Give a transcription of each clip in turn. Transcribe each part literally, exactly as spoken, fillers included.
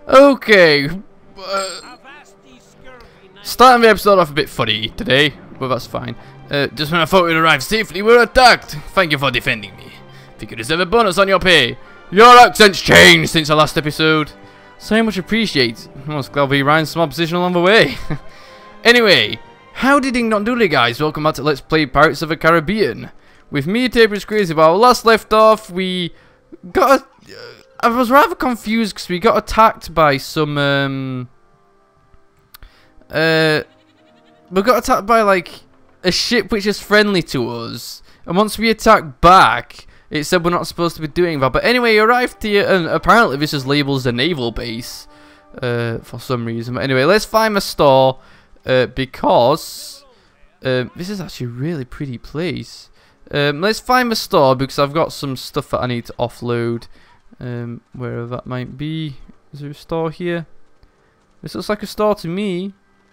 Okay. Uh, starting the episode off a bit funny today, but that's fine. Uh, just when I thought we'd arrive safely, we were attacked. Thank you for defending me. If you could deserve a bonus on your pay. Your accent's changed since the last episode. So much appreciate. I was glad we ran some opposition along the way. Anyway, howdy ding dong doodly guys. Welcome back to Let's Play Pirates of the Caribbean. With me, TapersCrazy. While last left off, we got. A, uh, I was rather confused because we got attacked by some. Um, uh, we got attacked by like a ship which is friendly to us, and once we attacked back, it said we're not supposed to be doing that. But anyway, arrived here, and apparently this is labelled as a naval base uh, for some reason. But anyway, let's find a store uh, because uh, this is actually a really pretty place. Um, let's find a store because I've got some stuff that I need to offload. Um, wherever that might be. Is there a store here? This looks like a store to me.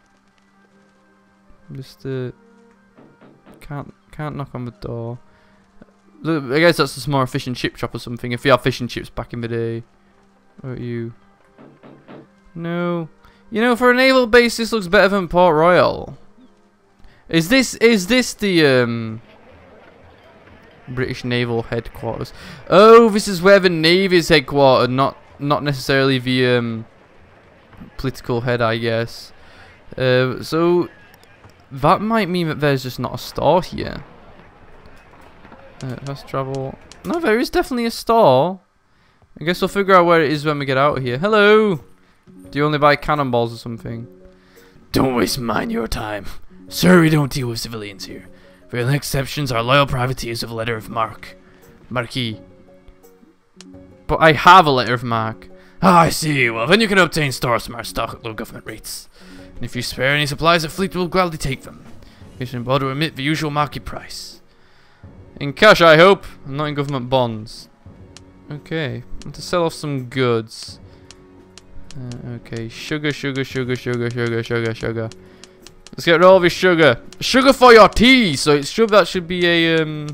Just uh, can't can't knock on the door. Look, I guess that's a more efficient chip shop or something. If we had fish and chips back in the day. What about you? No. You know, for a naval base, this looks better than Port Royal. Is this is this the um? British Naval Headquarters? Oh, this is where the Navy is headquartered, not not necessarily the um, political head, I guess. Uh, so that might mean that there's just not a store here. Uh, fast travel. No, there is definitely a store. I guess we'll figure out where it is when we get out of here. Hello. Do you only buy cannonballs or something? Don't waste mine your time, sir. We don't deal with civilians here. For the only exceptions are loyal privateers with a letter of marque. Marquis. But I have a letter of marque. Ah, I see. Well, then you can obtain stores from our stock at low government rates. And if you spare any supplies, the fleet will gladly take them. You should able to emit the usual market price. In cash, I hope. Not in government bonds. Okay. I want to sell off some goods. Uh, okay. Sugar, sugar, sugar, sugar, sugar, sugar, sugar. Let's get rid of all this sugar. Sugar for your tea. So it's sure that should be a um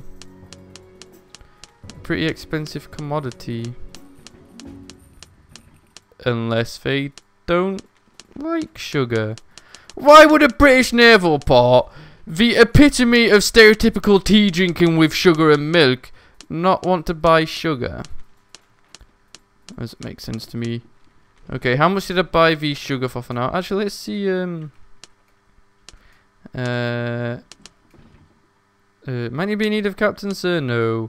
pretty expensive commodity. Unless they don't like sugar. Why would a British naval port, the epitome of stereotypical tea drinking with sugar and milk, not want to buy sugar? Doesn't make sense to me. Okay, how much did I buy the sugar for for now? Actually, let's see. Um. Uh, uh, might you be in need of captain, sir? No.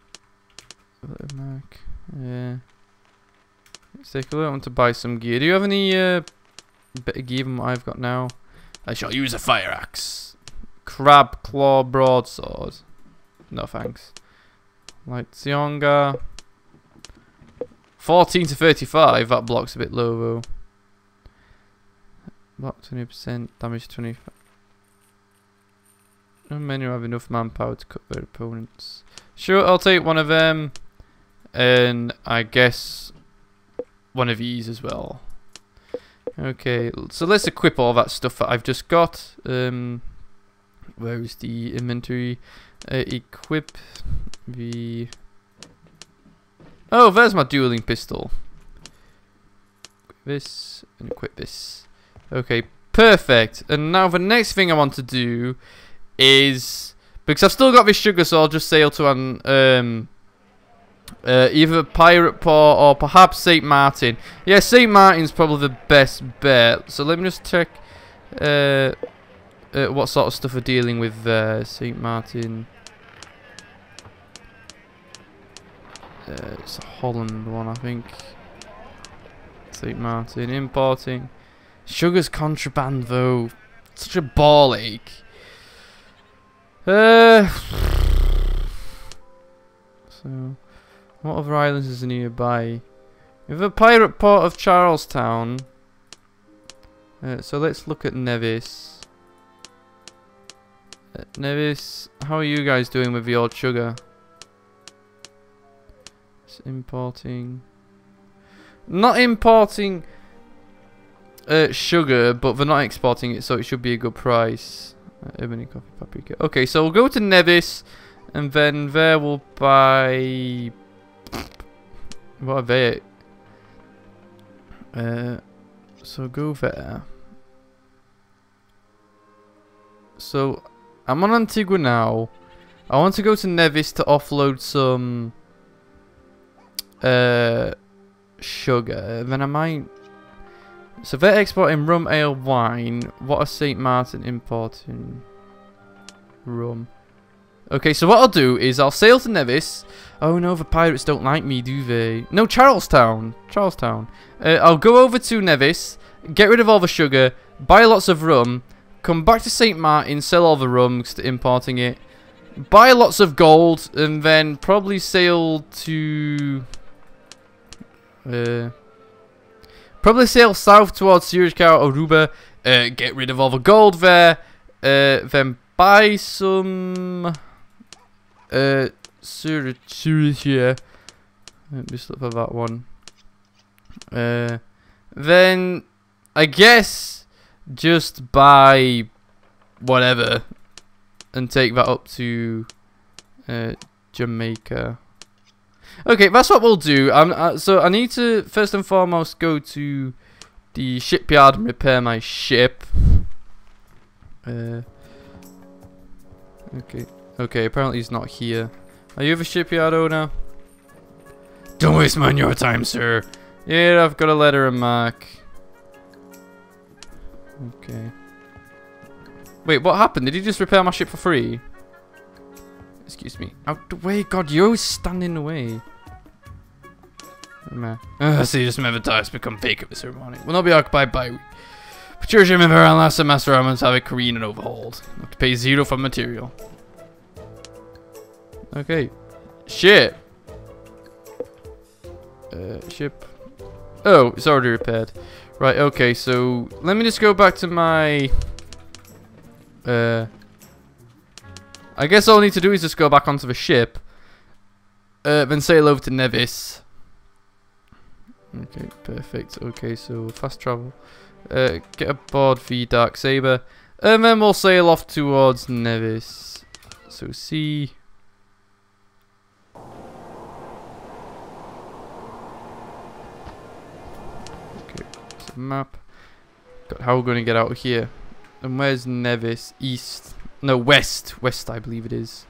Mark. Yeah. Let's take a look. I want to buy some gear. Do you have any uh, better gear than what I've got now? I shall use a fire axe. Crab claw broadsword. No thanks. Light Sionga. fourteen to thirty-five. That block's a bit low though. Block twenty percent. Damage twenty-five. How many have enough manpower to cut their opponents? Sure, I'll take one of them. And I guess one of these as well. Okay, so let's equip all that stuff that I've just got. Um, where is the inventory? Uh, equip the... Oh, there's my dueling pistol. Equip this and equip this. Okay, perfect. And now the next thing I want to do is, because I've still got this sugar, so I'll just sail to an um uh, either Pirate Port or perhaps Saint Martin. Yeah, Saint Martin's probably the best bet. So let me just check uh, uh, what sort of stuff we're dealing with there. Saint Martin. Uh, it's a Holland one, I think. Saint Martin importing. Sugar's contraband though. Such a ball ache. Uh, so, what other islands is nearby? We have a pirate port of Charlestown. Uh, so let's look at Nevis. Uh, Nevis, how are you guys doing with the old sugar? It's importing. Not importing uh, sugar, but they're not exporting it, so it should be a good price. Uh, ebony, coffee, paprika. Okay, so we'll go to Nevis, and then there we'll buy. What are they? Uh, so go there. So I'm on Antigua now. I want to go to Nevis to offload some uh, sugar. Then I might. So they're exporting rum, ale, wine. What are Saint Martin importing? Rum. Okay, so what I'll do is I'll sail to Nevis. Oh no, the pirates don't like me, do they? No, Charlestown. Charlestown. Uh, I'll go over to Nevis, get rid of all the sugar, buy lots of rum, come back to Saint Martin, sell all the rum because they're importing it, buy lots of gold, and then probably sail to... Uh, probably sail south towards Siricao, Aruba, uh, get rid of all the gold there, uh, then buy some... Uh, Siricao. Let me just look for that one. Uh, then I guess just buy whatever and take that up to uh, Jamaica. Okay, that's what we'll do. Um, uh, so I need to first and foremost go to the shipyard and repair my ship. Uh, okay, okay. Apparently he's not here. Are you the shipyard owner? Don't waste my your time, sir. Yeah, I've got a letter and mark. Okay. Wait, what happened? Did he just repair my ship for free? Excuse me. Out the way, God, you always stand in the way. Uh, see, just remember tires become fake at the ceremony. Will not be occupied by... But sure, remember unless the master armaments have it careen and overhauled. Have to pay zero for material. Okay. Shit. Uh, ship. Oh, it's already repaired. Right, okay, so let me just go back to my... Uh... I guess all I need to do is just go back onto the ship. Uh, then sail over to Nevis. Okay, perfect. Okay, so fast travel. Uh, get aboard the Dark Saber. And then we'll sail off towards Nevis. So see... Map. God, how are we going to get out of here? And where's Nevis? East. No, west. West, I believe it is.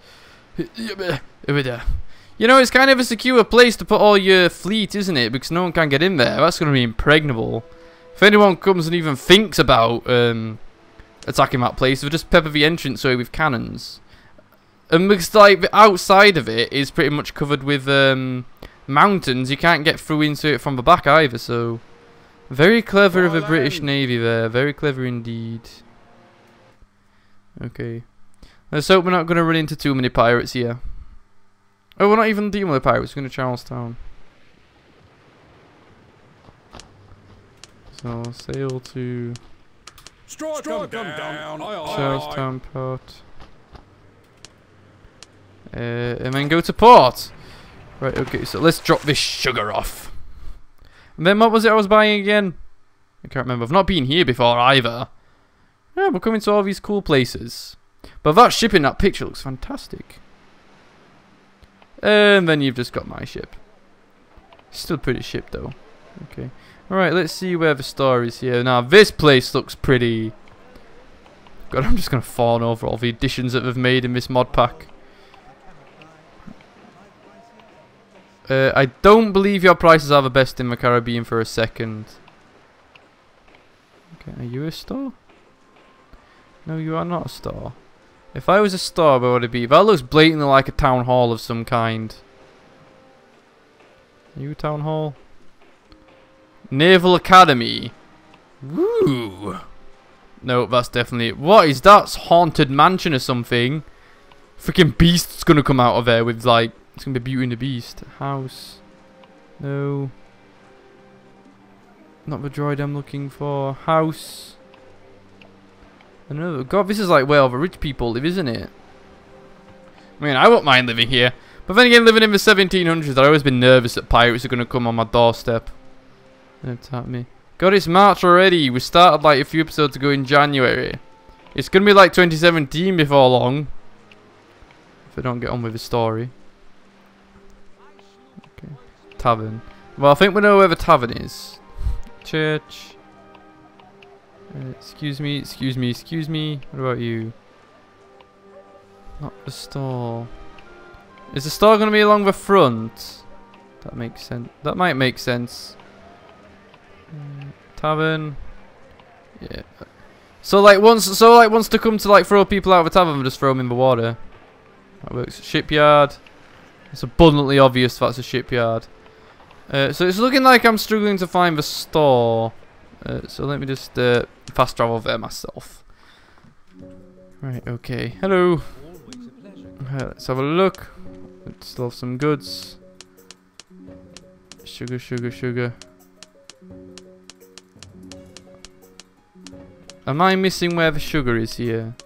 You know, it's kind of a secure place to put all your fleet, isn't it? Because no one can get in there. That's going to be impregnable. If anyone comes and even thinks about um, attacking that place, they'll just pepper the entranceway with cannons. And because, like, the outside of it is pretty much covered with um, mountains, you can't get through into it from the back either, so... Very clever of the British Navy there. Very clever indeed. Okay. Let's hope we're not going to run into too many pirates here. Oh, we're not even dealing with pirates. We're going to Charlestown. So, sail to... Straw come down. Charlestown port. Uh, and then go to port. Right, okay. So, let's drop this sugar off. And then what was it I was buying again? I can't remember. I've not been here before either. Yeah, we're coming to all these cool places. But that ship in that picture looks fantastic. And then you've just got my ship. Still pretty ship though. Okay. Alright, let's see where the store is here. Now, this place looks pretty... God, I'm just going to fawn over all the additions that they've made in this mod pack. Uh, I don't believe your prices are the best in the Caribbean for a second. Okay, are you a store? No, you are not a store. If I was a store, where would it be? That looks blatantly like a town hall of some kind. Are you a town hall? Naval Academy. Woo! No, that's definitely it. What is that? Haunted mansion or something? Freaking beast's gonna come out of there with like... It's gonna be Beauty and the Beast. House. No. Not the droid I'm looking for. House. Another. God, this is like where all the rich people live, isn't it? I mean, I won't mind living here. But then again, living in the seventeen hundreds, I've always been nervous that pirates are gonna come on my doorstep and attack me. God, it's March already. We started like a few episodes ago in January. It's gonna be like twenty seventeen before long. If I don't get on with the story. Tavern. Well, I think we know where the tavern is. church. Uh, excuse me, excuse me, excuse me. What about you? Not the store. Is the store going to be along the front? That makes sense. That might make sense. Uh, tavern. Yeah. So like once, so like wants to come to like throw people out of a tavern, just throw them in the water. That works. Shipyard. It's abundantly obvious that's a shipyard. Uh, so it's looking like I'm struggling to find the store. Uh, so let me just uh, fast travel there myself. Right. Okay. Hello. Uh, let's have a look. Let's still have some goods. Sugar, sugar, sugar. Am I missing where the sugar is here?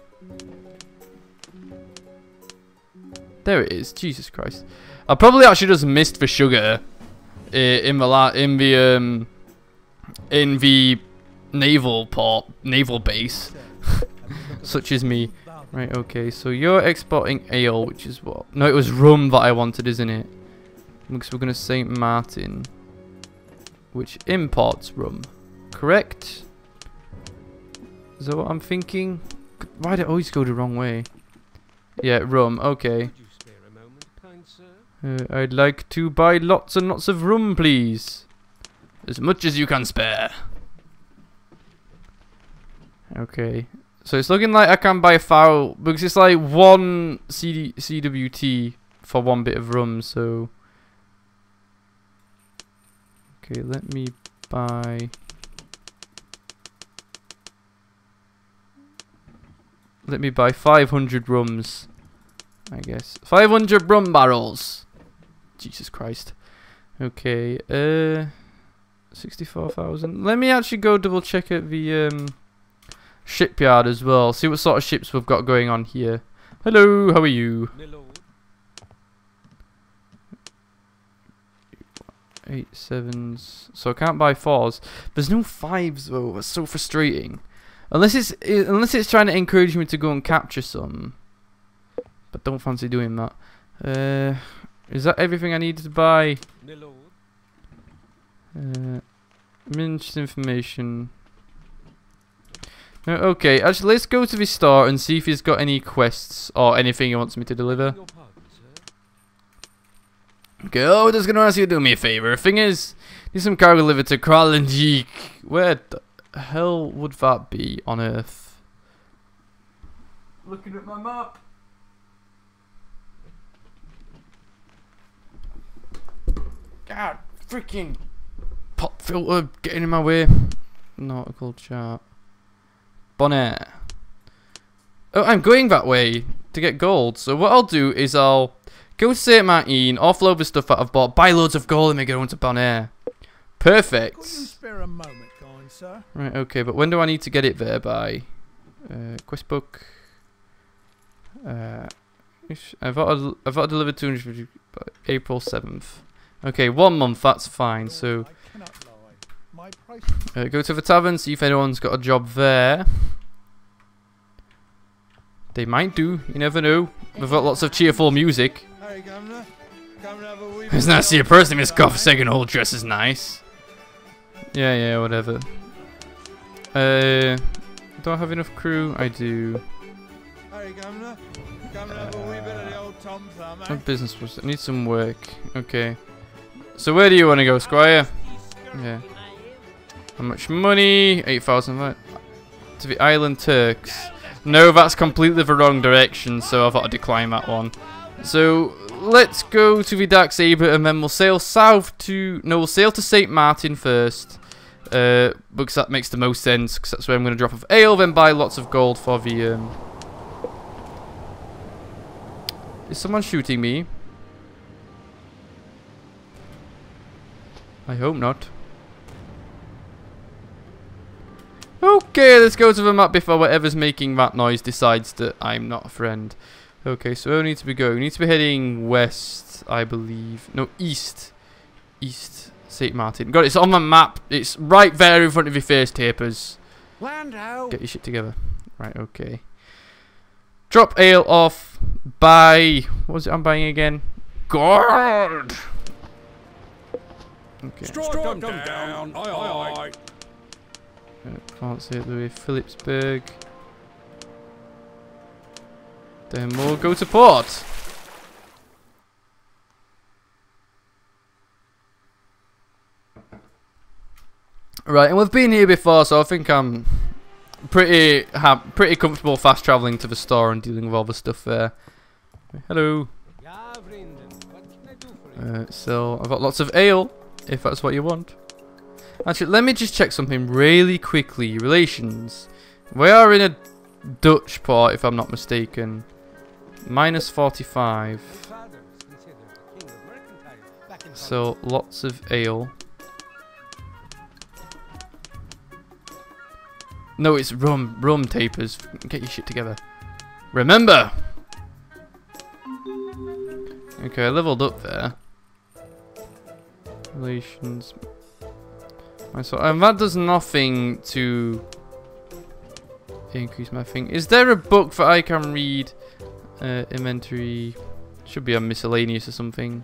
There it is. Jesus Christ! I probably actually just missed the sugar uh, in the la in the um in the naval port naval base. Such as me. Right. Okay. So you're exporting ale, which is what? No, it was rum that I wanted, isn't it? Because we're gonna Saint Martin, which imports rum. Correct? Is that what I'm thinking? Why do I always go the wrong way? Yeah, rum. Okay. Uh, I'd like to buy lots and lots of rum, please. As much as you can spare. Okay. So it's looking like I can buy foul because it's like one C D C W T for one bit of rum. So. Okay, let me buy. Let me buy five hundred rums, I guess. five hundred rum barrels. Jesus Christ. Okay, uh, sixty-four thousand. Let me actually go double check at the um, shipyard as well. See what sort of ships we've got going on here. Hello, how are you? Eight sevens. So I can't buy fours. There's no fives though. That's so frustrating. Unless it's unless it's trying to encourage me to go and capture some, but don't fancy doing that. Uh, is that everything I needed to buy? Uh, Minced information. Uh, okay, actually, let's go to the store and see if he's got any quests or anything he wants me to deliver. Okay, oh, just gonna ask you to do me a favor. Thing is, need some cargo delivered to Kralenjik. Where the hell would that be on Earth? Looking at my map. God, freaking pop filter getting in my way. Nautical chart. Bonnet. Oh, I'm going that way to get gold. So what I'll do is I'll go to Saint Martin, offload the stuff that I've bought, buy loads of gold, and we go into Bonnet. Perfect. Could you spare a moment, kind sir? Right, okay, but when do I need to get it there by? Uh, quest book. Uh, I've got to, I've got to deliver two hundred fifty by April seventh. Okay, one month, that's fine. So, uh, go to the tavern, see if anyone's got a job there. They might do, you never know. We've got lots of cheerful music. It's nice to see a person in this cough second whole dress is nice. Yeah, yeah, whatever. Uh, do I have enough crew? I do. What business was it? I need some work. Okay. So where do you want to go, Squire? Yeah. How much money? eight thousand. To the Island Turks. No, that's completely the wrong direction, so I've got to decline that one. So let's go to the Dark Saber and then we'll sail south to... No, we'll sail to Saint Martin first. Uh, because that makes the most sense, because that's where I'm going to drop off ale, then buy lots of gold for the... Um... Is someone shooting me? I hope not. Okay, let's go to the map before whatever's making that noise decides that I'm not a friend. Okay, so where we need to be going? We need to be heading west, I believe. No, east. East. Saint Martin. Got it, it's on the map. It's right there in front of your face, Tapers. Get your shit together. Right, okay. Drop ale off. Buy. What was it I'm buying again? Gold! Okay. Strike them down. Aye, aye, aye. Uh, can't see it the way. Phillipsburg. Then we'll go to port. Right, and we've been here before, so I think I'm pretty ha pretty comfortable fast travelling to the store and dealing with all the stuff there. Hello. Uh, so I've got lots of ale, if that's what you want. Actually, let me just check something really quickly. Relations. We are in a Dutch port, if I'm not mistaken. Minus forty-five. So lots of ale. No, it's rum. Rum, Tapers. Get your shit together. Remember! Okay, I leveled up there. Relations. So, and that does nothing to increase my thing. Is there a book that I can read? Uh, inventory. Should be on miscellaneous or something.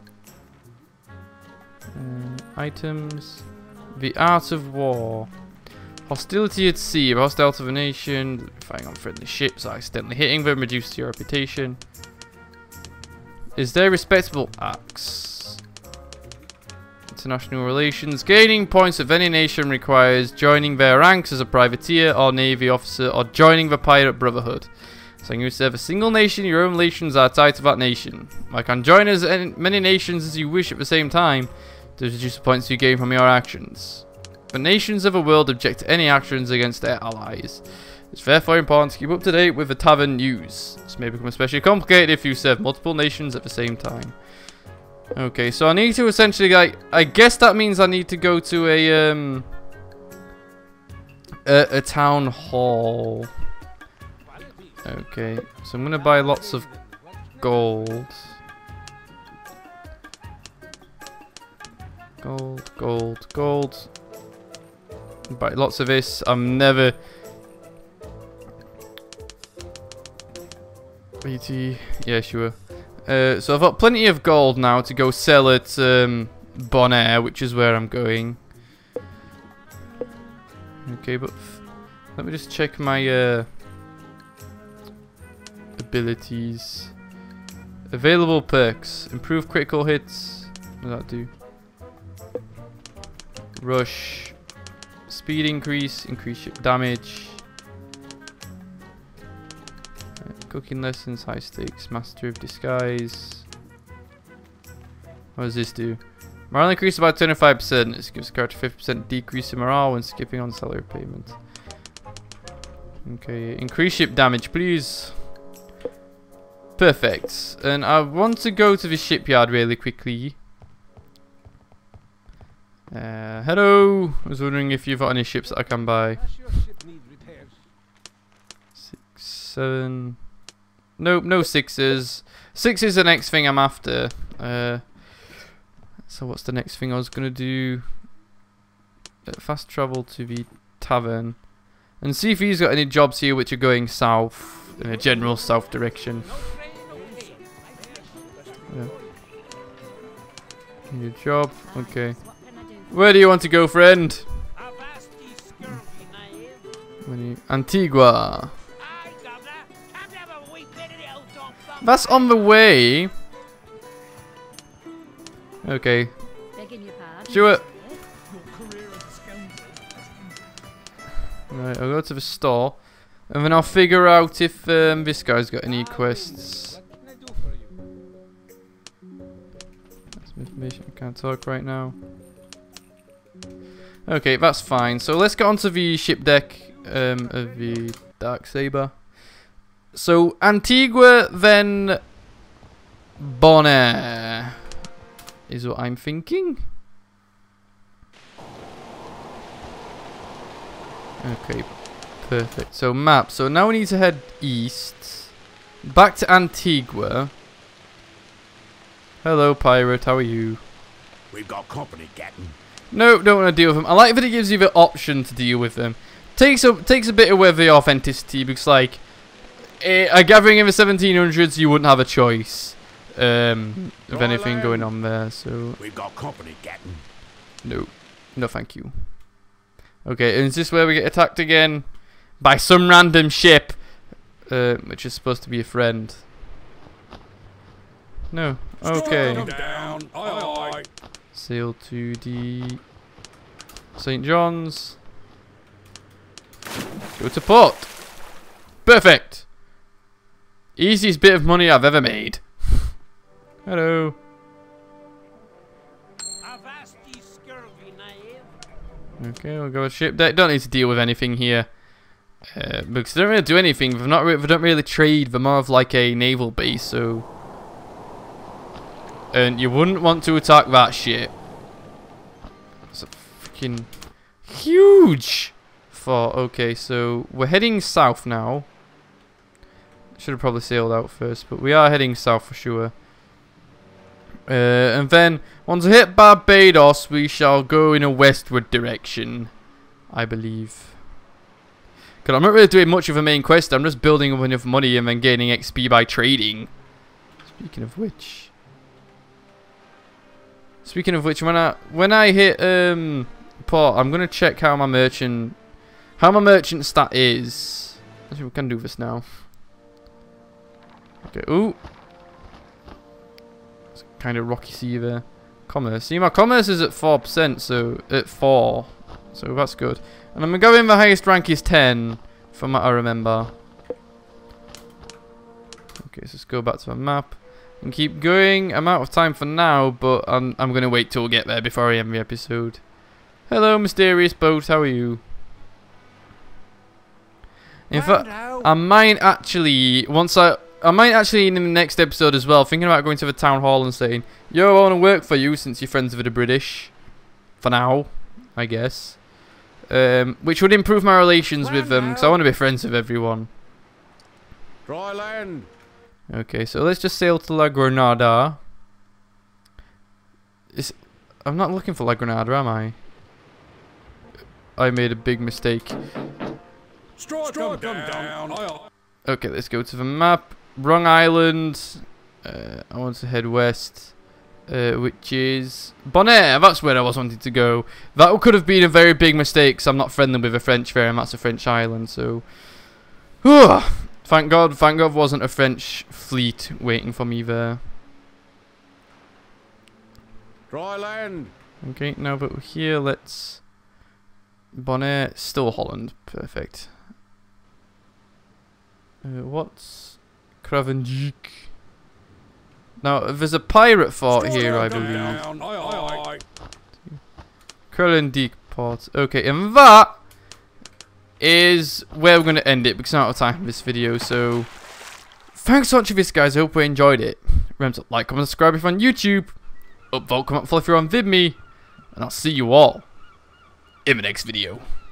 Uh, items. The Art of War. Hostility at sea. Hostile to the nation. Fighting on friendly ships. Accidentally hitting them. Reduces your reputation. Is there respectable acts? International relations. Gaining points of any nation requires joining their ranks as a privateer or navy officer or joining the pirate brotherhood. So you serve a single nation, your own relations are tied to that nation. I can join as many nations as you wish at the same time to reduce the points you gain from your actions. The nations of the world object to any actions against their allies. It's therefore important to keep up to date with the tavern news. This may become especially complicated if you serve multiple nations at the same time. Okay, so I need to essentially, like, I guess that means I need to go to a, um, a, a town hall. Okay, so I'm going to buy lots of gold. Gold, gold, gold. Buy lots of this. I'm never... eighty. Yeah, sure. Uh, so I've got plenty of gold now to go sell at um, Bonaire, which is where I'm going. Okay, but f let me just check my uh, abilities. Available perks. Improve critical hits. What does that do? Rush. Speed increase. Increase ship damage. Cooking lessons, high stakes, master of disguise. What does this do? Morale increase about twenty-five percent. This gives the character fifty percent decrease in morale when skipping on salary payment. Okay, increase ship damage, please. Perfect. And I want to go to the shipyard really quickly. Uh, hello. I was wondering if you've got any ships that I can buy. Six, seven. Nope, no sixes. Six is the next thing I'm after. Uh, so what's the next thing I was gonna do? Uh, fast travel to the tavern and see if he's got any jobs here which are going south in a general south direction. Yeah. Your job, okay. Where do you want to go, friend? Antigua. That's on the way. Okay. Sure. Right, I'll go to the store. And then I'll figure out if um, this guy's got any quests. That's information. I can't talk right now. Okay, that's fine. So let's get onto the ship deck um, of the Dark Saber. So, Antigua, then Bonaire is what I'm thinking. Okay, perfect. So, map. So, now we need to head east. Back to Antigua. Hello, pirate. How are you? We've got company, Captain. No, don't want to deal with them. I like that it gives you the option to deal with them. Takes a, takes a bit away the authenticity because, like, a gathering in the seventeen hundreds, you wouldn't have a choice um, of anything going on there. So we've got company, Captain. No, no, thank you. Okay, and is this where we get attacked again? By some random ship. Uh, which is supposed to be a friend. No. Okay. Down. Aye, aye. Sail to the Saint John's. Go to port. Perfect. Easiest bit of money I've ever made. Hello. Okay, we'll go with ship deck. Don't need to deal with anything here. Uh, because they don't really do anything. They're not re they don't really trade. They're more of like a naval base, so. And you wouldn't want to attack that ship. It's a freaking huge fort. Okay, so we're heading south now. Should have probably sailed out first, but we are heading south for sure. Uh, and then once we hit Barbados, we shall go in a westward direction, I believe. Because I'm not really doing much of a main quest. I'm just building up enough money and then gaining X P by trading. Speaking of which, speaking of which, when I when I hit um port, I'm gonna check how my merchant how my merchant stat is. Actually, we can do this now. Okay. Ooh. It's kind of rocky sea there. Commerce. See, my commerce is at four percent, so at four. So that's good. And I'm going the highest rank is ten, from what I remember. Okay, so let's go back to the map and keep going. I'm out of time for now, but I'm I'm gonna wait till we get there before I end the episode. Hello, mysterious boat. How are you? In fact, I might actually once I I might actually in the next episode as well, thinking about going to the town hall and saying, "Yo, I want to work for you since you're friends with the British." For now, I guess. Um, which would improve my relations with them, because I want to be friends with everyone. Dry land. Okay, so let's just sail to La Granada. Is I'm not looking for La Granada, am I? I made a big mistake. Straw come down. down. Okay, let's go to the map. Wrong island. Uh, I want to head west. Uh, which is Bonaire. That's where I was wanting to go. That could have been a very big mistake, because I'm not friendly with a French there, and that's a French island. So, whew, thank God, thank God, wasn't a French fleet waiting for me there. Dry land. Okay, now that we're here, let's Bonaire, still Holland, perfect. Uh, what's Cravendijk? Now, there's a pirate fort here, I believe. Cravendijk port. Okay, and that is where we're going to end it, because I'm out of time for this video. So, thanks so much for this, guys. I hope you enjoyed it. Remember to like, comment, subscribe if you're on YouTube. Upvote, comment, follow if you're on VidMe. And I'll see you all in the next video.